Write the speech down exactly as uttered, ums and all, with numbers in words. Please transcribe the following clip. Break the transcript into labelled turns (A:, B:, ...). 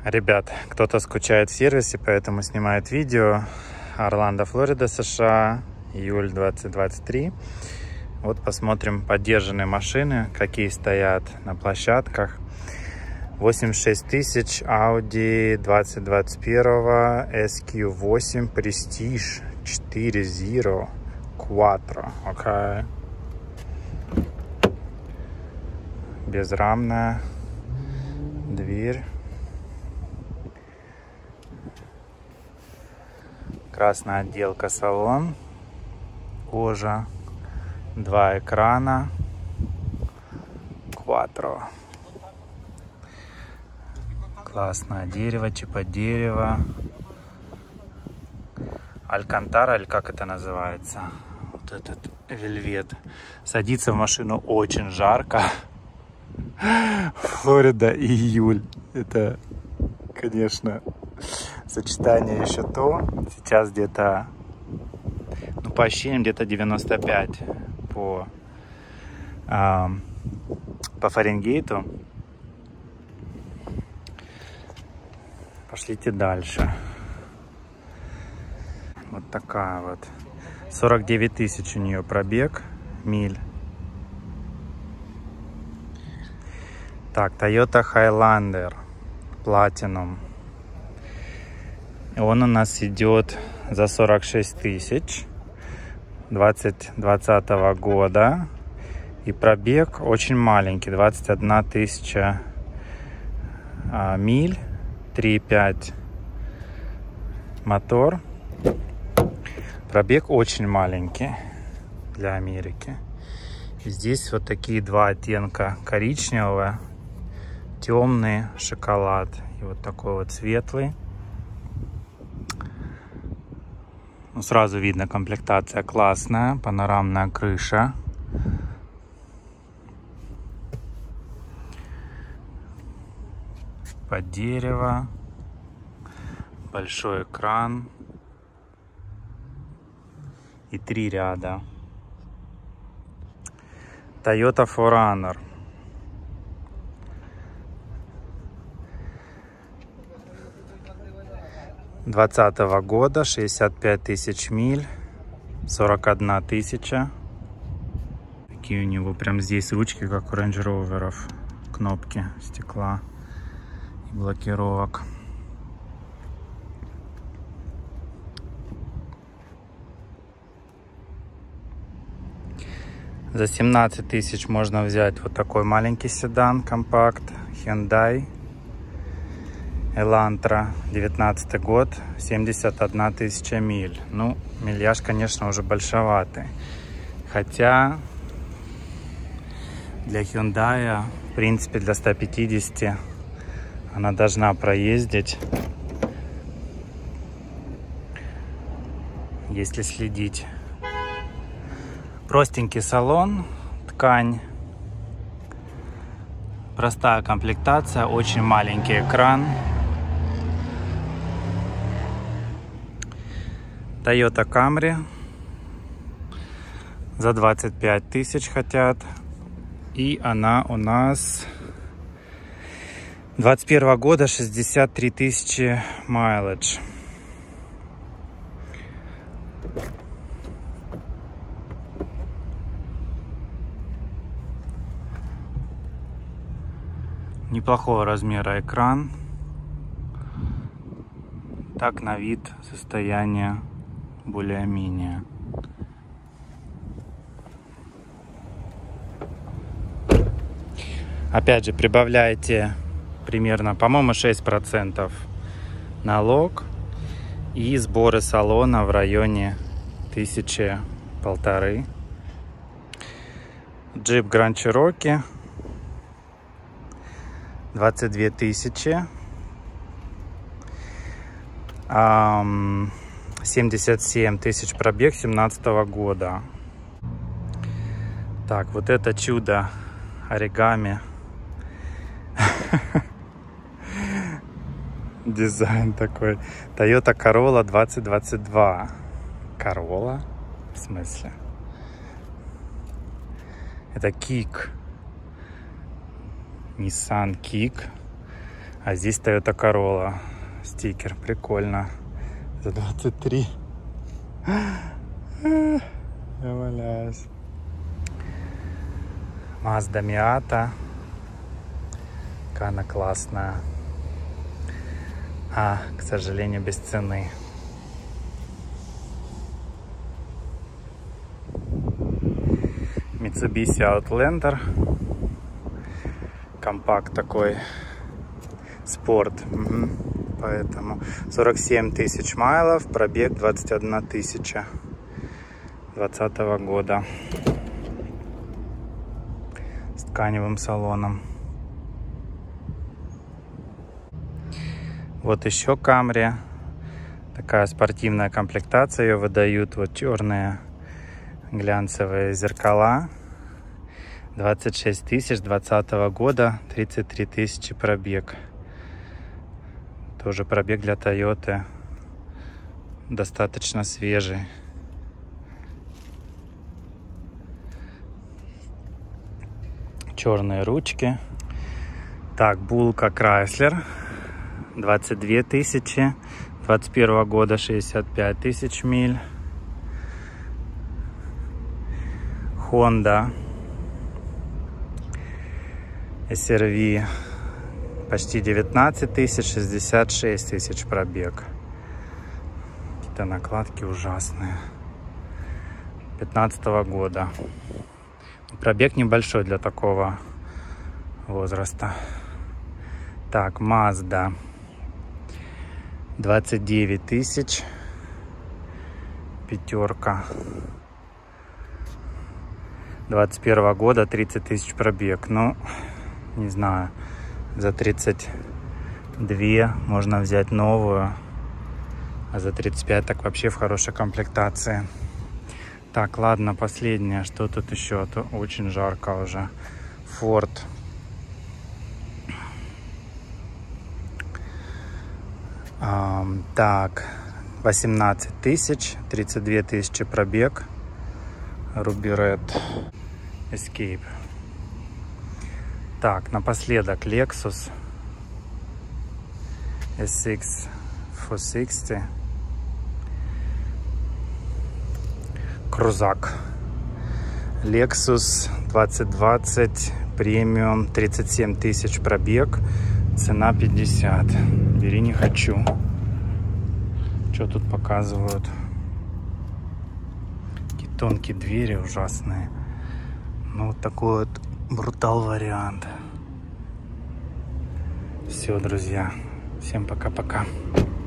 A: Ребят, кто-то скучает в сервисе, поэтому снимает видео. Орландо, Флорида, США, июль двадцать двадцать три. Вот посмотрим поддержанные машины, какие стоят на площадках. восемьдесят шесть тысяч, Audi двадцать двадцать один, эс кью восемь, Prestige четыре Zero, Quattro, окей. Безрамная дверь. Красная отделка, салон, кожа, два экрана, Quattro. Классное дерево, типа дерева. Алькантара, или как это называется? Вот этот вельвет. Садиться в машину очень жарко. Флорида, июль. Это, конечно, сочетание еще то. Сейчас где-то, ну, по ощущениям, где-то девяносто пять по, э, по Фаренгейту. Пошлите дальше. Вот такая вот. сорок девять тысяч у нее пробег, миль. Так, Toyota Highlander Platinum. Он у нас идет за сорок шесть тысяч. двадцать двадцатого года. И пробег очень маленький. двадцать одна тысяча а, миль. три и пять мотор. Пробег очень маленький для Америки. И здесь вот такие два оттенка: коричневого, темный шоколад и вот такой вот светлый. Ну, сразу видно, комплектация классная, панорамная крыша. Под дерево, большой экран и три ряда. Toyota фор раннер. двадцатого года, шестьдесят пять тысяч миль, сорок одна тысяча. Такие у него прям здесь ручки, как у Range Rover'ов, кнопки стекла и блокировок. За семнадцать тысяч можно взять вот такой маленький седан, компакт, Hyundai Elantra, девятнадцатый год, семьдесят одна тысяча миль. Ну, мильяж, конечно, уже большоватый. Хотя для Hyundai, в принципе, для ста пятидесяти она должна проездить, если следить. Простенький салон, ткань, простая комплектация, очень маленький экран. Toyota Camry за двадцать пять тысяч хотят. И она у нас двадцать первого года, шестьдесят три тысячи mileage. Неплохого размера экран. Так, на вид состояние более-менее. Опять же, прибавляйте примерно, по-моему, шесть процентов налог. И сборы салона в районе тысячи полторы. Jeep Grand Cherokee. двадцать две тысячи. семьдесят семь тысяч пробег семнадцатого года. Так, вот это чудо оригами. Дизайн такой. Toyota Corolla двадцать двадцать два. Corolla? В смысле? Это Kick. Nissan Kick. А здесь Toyota Corolla. Стикер. Прикольно. За двадцать три. Я валяюсь. Mazda Miata. Какая она классная. А, к сожалению, без цены. Mitsubishi Outlander. Компакт такой. Спорт. Угу. Поэтому сорок семь тысяч майлов, пробег двадцать одна тысяча двадцатого года. С тканевым салоном. Вот еще Camry. Такая спортивная комплектация. Ее выдают вот черные глянцевые зеркала. двадцать шесть тысяч двадцатого года, тридцать три тысячи пробег. Тоже пробег для Toyota достаточно свежий. Черные ручки. Так, Булка Chrysler. двадцать две тысячи. двадцать первого года шестьдесят пять тысяч миль. Honda эс эр ви. Почти девятнадцать тысяч, шестьдесят шесть тысяч пробег. Какие-то накладки ужасные. пятнадцатого года. Пробег небольшой для такого возраста. Так, Mazda. двадцать девять тысяч. Пятерка. двадцать первого года, тридцать тысяч пробег. Ну, не знаю. За тридцать два можно взять новую, а за тридцать пять так вообще в хорошей комплектации. Так, ладно, последнее. Что тут еще? То очень жарко уже. Ford. А, так, восемнадцать тысяч, тридцать две тысячи пробег. Ruby Red Escape. Так, напоследок Lexus эс икс четыреста шестьдесят. Крузак. Lexus двадцать двадцать премиум, тридцать семь тысяч пробег, цена пятьдесят. Бери, не хочу. Что тут показывают? Какие тонкие двери ужасные. Ну, вот такой вот брутал вариант. Все, друзья. Всем пока-пока.